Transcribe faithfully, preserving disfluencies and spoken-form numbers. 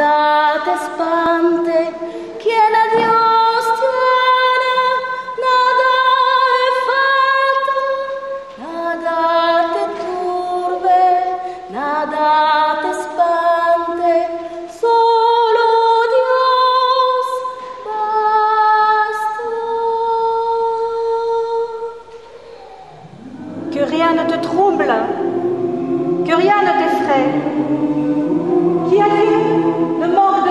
nada te espante, quien a Dios tiene, nada le falta, nada te turbe, nada te espante, solo Dios basta. Que rien ne te trouble, que rien ne t'effraie. Qui a Dieu ne manque